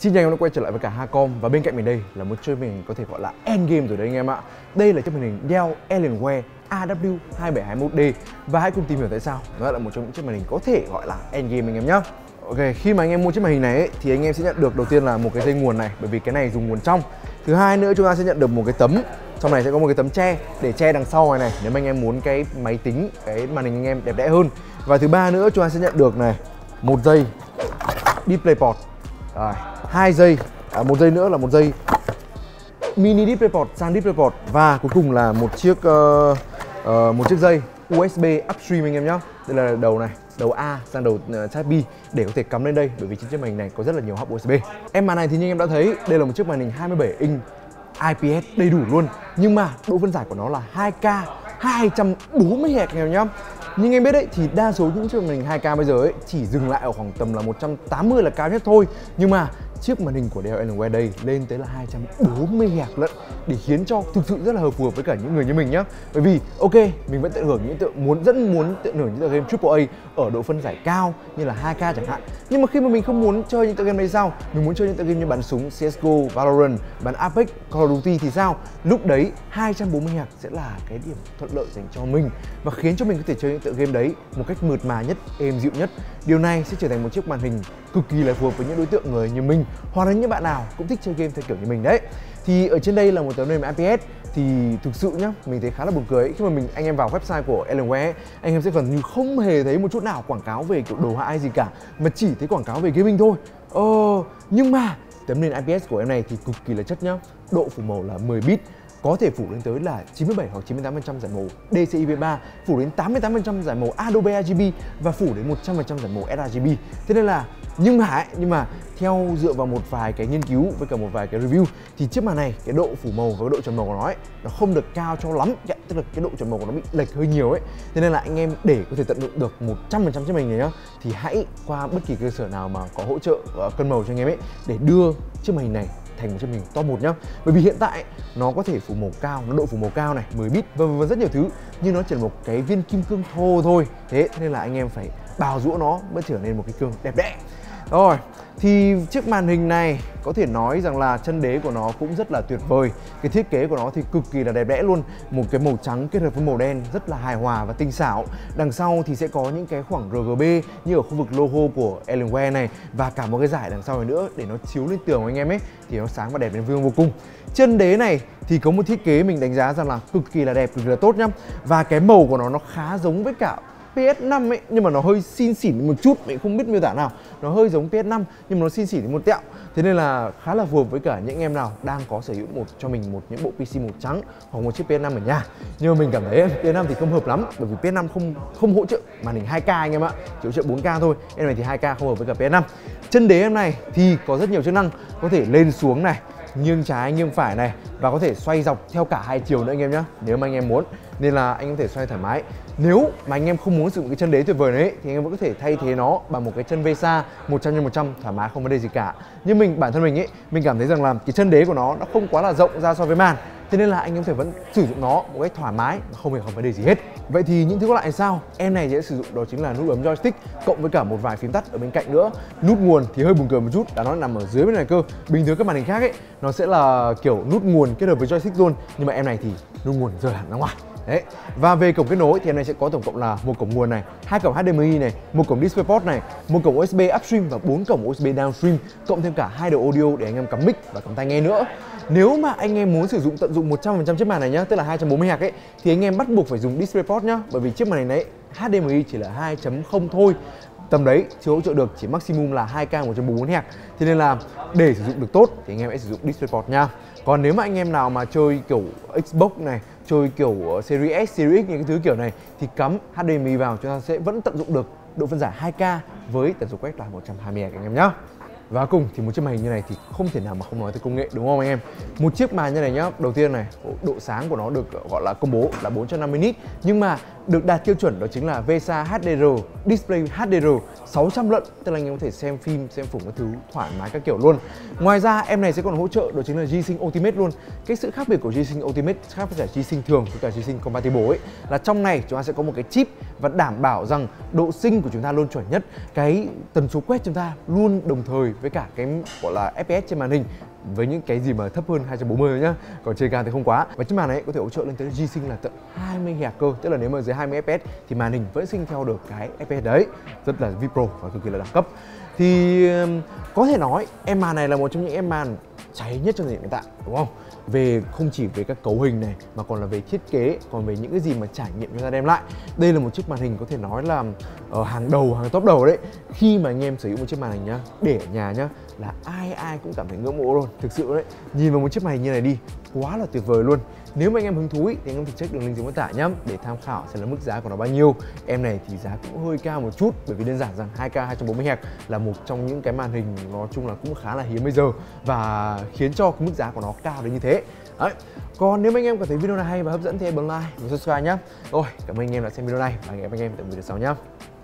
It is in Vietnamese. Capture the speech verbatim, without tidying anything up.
Xin chào anh em đã quay trở lại với cả Hacom, và bên cạnh mình đây là một chiếc màn hình có thể gọi là endgame rồi đấy anh em ạ. Đây là chiếc màn hình Dell Alienware A W hai bảy hai mốt D, và hãy cùng tìm hiểu tại sao nó là một trong những chiếc màn hình có thể gọi là endgame anh em nhé. Ok, khi mà anh em mua chiếc màn hình này ấy, thì anh em sẽ nhận được đầu tiên là một cái dây nguồn này, bởi vì cái này dùng nguồn trong. Thứ hai nữa, chúng ta sẽ nhận được một cái tấm, trong này sẽ có một cái tấm che để che đằng sau này này, nếu mà anh em muốn cái máy tính, cái màn hình anh em đẹp đẽ hơn. Và thứ ba nữa, chúng ta sẽ nhận được này một dây DisplayPort, rồi hai dây, à, một dây nữa là một dây mini DisplayPort sang DisplayPort, và cuối cùng là một chiếc uh, uh, một chiếc dây u ét bê upstream anh em nhé. Đây là đầu này, đầu A sang đầu uh, Type B để có thể cắm lên đây, bởi vì trên chiếc màn hình này có rất là nhiều hub u ét bê. Em màn này thì như em đã thấy, đây là một chiếc màn hình hai mươi bảy inch i pê ét đầy đủ luôn, nhưng mà độ phân giải của nó là hai K hai trăm bốn mươi héc anh em nhá. Nhưng em biết đấy, thì đa số những chiếc màn hình hai K bây giờ ấy chỉ dừng lại ở khoảng tầm là một trăm tám mươi là cao nhất thôi. Nhưng mà chiếc màn hình của Dell Alienware đây lên tới là hai trăm bốn mươi héc lận, để khiến cho thực sự rất là hợp phù hợp với cả những người như mình nhá. Bởi vì ok, mình vẫn tận hưởng những tựa muốn rất muốn tận hưởng những tựa game triple A ở độ phân giải cao như là hai K chẳng hạn. Nhưng mà khi mà mình không muốn chơi những tựa game này sao? Mình muốn chơi những tựa game như bắn súng xê ét giê ô, Valorant, bắn Apex, Call of Duty thì sao? Lúc đấy hai trăm bốn mươi héc sẽ là cái điểm thuận lợi dành cho mình, và khiến cho mình có thể chơi những tựa game đấy một cách mượt mà nhất, êm dịu nhất. Điều này sẽ trở thành một chiếc màn hình cực kỳ là phù hợp với những đối tượng người như mình, hoặc là những bạn nào cũng thích chơi game theo kiểu như mình đấy. Thì ở trên đây là một tấm nền i pê ét, thì thực sự nhá, mình thấy khá là buồn cười ấy. Khi mà mình anh em vào website của Alienware, anh em sẽ gần như không hề thấy một chút nào quảng cáo về kiểu đồ họa hay gì cả, mà chỉ thấy quảng cáo về gaming thôi. Ờ, nhưng mà tấm nền i pê ét của em này thì cực kỳ là chất nhá. Độ phủ màu là mười bit, có thể phủ lên tới là chín mươi bảy hoặc chín mươi tám phần trăm giải màu đê xê i pê ba, phủ đến tám mươi tám phần trăm giải màu Adobe rờ giê bê và phủ đến một trăm phần trăm giải màu ét rờ giê bê. Thế nên là nhưng mà ấy, nhưng mà theo dựa vào một vài cái nghiên cứu với cả một vài cái review thì chiếc màn này cái độ phủ màu và cái độ chuẩn màu của nó ấy, nó không được cao cho lắm, tức là cái độ chuẩn màu của nó bị lệch hơi nhiều ấy. Thế nên là anh em để có thể tận dụng được một trăm phần trăm chiếc màn hình này nhá, thì hãy qua bất kỳ cơ sở nào mà có hỗ trợ uh, cân màu cho anh em ấy, để đưa chiếc màn hình này thành một chiếc màn hình top một nhá. Bởi vì hiện tại nó có thể phủ màu cao, nó độ phủ màu cao này, mười bit và, và rất nhiều thứ, nhưng nó chỉ là một cái viên kim cương thô thôi. Thế nên là anh em phải bào giũa nó mới trở nên một cái cương đẹp đẽ. Rồi, thì chiếc màn hình này có thể nói rằng là chân đế của nó cũng rất là tuyệt vời. Cái thiết kế của nó thì cực kỳ là đẹp đẽ luôn. Một cái màu trắng kết hợp với màu đen rất là hài hòa và tinh xảo. Đằng sau thì sẽ có những cái khoảng rờ giê bê như ở khu vực logo của Alienware này, và cả một cái dải đằng sau này nữa để nó chiếu lên tường của anh em ấy, thì nó sáng và đẹp đến vô cùng. Chân đế này thì có một thiết kế mình đánh giá rằng là cực kỳ là đẹp, cực kỳ là tốt nhá. Và cái màu của nó nó khá giống với cả pê ét năm ấy, nhưng mà nó hơi xin xỉn một chút, mình không biết miêu tả nào. Nó hơi giống pê ét năm nhưng mà nó xin xỉn đến một tẹo. Thế nên là khá là phù hợp với cả những em nào đang có sở hữu một cho mình một những bộ pê xê màu trắng hoặc một chiếc pê ét năm ở nhà. Nhưng mà mình cảm thấy pê ét năm thì không hợp lắm, bởi vì pê ét năm không không hỗ trợ màn hình hai K anh em ạ, chỉ hỗ trợ bốn K thôi. Em này thì hai K không hợp với cả pê ét năm. Chân đế em này thì có rất nhiều chức năng, có thể lên xuống này, nghiêng trái nghiêng phải này, và có thể xoay dọc theo cả hai chiều nữa anh em nhé, nếu mà anh em muốn. Nên là anh em có thể xoay thoải mái. Nếu mà anh em không muốn sử dụng cái chân đế tuyệt vời đấy thì anh em vẫn có thể thay thế nó bằng một cái chân vê ét a một trăm nhân một trăm thoải mái, không vấn đề gì cả. Nhưng mình bản thân mình ấy, mình cảm thấy rằng là cái chân đế của nó nó không quá là rộng ra so với màn, thế nên là anh em có thể vẫn sử dụng nó một cách thoải mái, không hề không vấn đề gì hết. Vậy thì những thứ còn lại sao? Em này sẽ sử dụng đó chính là nút bấm joystick cộng với cả một vài phím tắt ở bên cạnh nữa. Nút nguồn thì hơi buồn cười một chút, là nó nằm ở dưới bên này cơ. Bình thường các màn hình khác ấy nó sẽ là kiểu nút nguồn kết hợp với joystick luôn, nhưng mà em này thì nút nguồn rời hẳn ra ngoài. Đấy. Và về cổng kết nối thì em này sẽ có tổng cộng là một cổng nguồn này, hai cổng hát đê em i này, một cổng DisplayPort này, một cổng u ét bê upstream và bốn cổng u ét bê downstream, cộng thêm cả hai đầu audio để anh em cắm mic và cắm tai nghe nữa. Nếu mà anh em muốn sử dụng tận dụng một trăm phần trăm chiếc màn này nhá, tức là hai trăm bốn mươi héc ấy, thì anh em bắt buộc phải dùng DisplayPort nhá, bởi vì chiếc màn này đấy hát đê em i chỉ là hai chấm không thôi. Tầm đấy chưa hỗ trợ được, chỉ maximum là hai K một trăm bốn mươi bốn héc. Thế nên là để sử dụng được tốt thì anh em hãy sử dụng DisplayPort nha. Còn nếu mà anh em nào mà chơi kiểu Xbox này, chơi kiểu Series S, Series X, những cái thứ kiểu này thì cắm hát đê em i vào, chúng ta sẽ vẫn tận dụng được độ phân giải hai K với tần số quét là một trăm hai mươi héc anh em nhá. Và cùng thì một chiếc màn hình như này thì không thể nào mà không nói tới công nghệ, đúng không anh em? Một chiếc màn như này nhá, đầu tiên này, độ sáng của nó được gọi là công bố là bốn trăm năm mươi nit, nhưng mà được đạt tiêu chuẩn đó chính là vê ét a hát đê rờ, Display hát đê rờ sáu trăm lận, tức là anh em có thể xem phim, xem phủng các thứ thoải mái các kiểu luôn. Ngoài ra em này sẽ còn hỗ trợ đó chính là G-Sync Ultimate luôn. Cái sự khác biệt của G-Sync Ultimate khác với cả G-Sync thường với cả G-Sync Compatible ấy là trong này chúng ta sẽ có một cái chip và đảm bảo rằng độ sync của chúng ta luôn chuẩn nhất, cái tần số quét chúng ta luôn đồng thời với cả cái gọi là ép pê ét trên màn hình với những cái gì mà thấp hơn hai trăm bốn mươi nhá, còn chơi cao thì không quá. Và chiếc màn này có thể hỗ trợ lên tới G-Sync là tận hai mươi héc cơ, tức là nếu mà dưới hai mươi ép pê ét thì màn hình vẫn sync theo được cái ép pê ét đấy, rất là vi pro và cực kỳ là đẳng cấp. Thì có thể nói em màn này là một trong những em màn cháy nhất trong thời điểm hiện tại, đúng không? Về không chỉ về các cấu hình này mà còn là về thiết kế, còn về những cái gì mà trải nghiệm chúng ta đem lại. Đây là một chiếc màn hình có thể nói là ở hàng đầu, hàng top đầu đấy. Khi mà anh em sử dụng một chiếc màn hình nhá, để ở nhà nhá, là ai ai cũng cảm thấy ngưỡng mộ luôn, thực sự đấy. Nhìn vào một chiếc màn hình như này đi, quá là tuyệt vời luôn. Nếu mà anh em hứng thú ý, thì anh em thì check đường link dưới mô tả nhá, để tham khảo xem là mức giá của nó bao nhiêu. Em này thì giá cũng hơi cao một chút, bởi vì đơn giản rằng hai K hai trăm bốn mươi héc là một trong những cái màn hình nói chung là cũng khá là hiếm bây giờ, và khiến cho cái mức giá của nó cao đến như thế. Đấy. Còn nếu mà anh em cảm thấy video này hay và hấp dẫn thì hãy bấm like và subscribe nhá. Rồi, cảm ơn anh em đã xem video này và hẹn gặp anh em tại video sau nhá.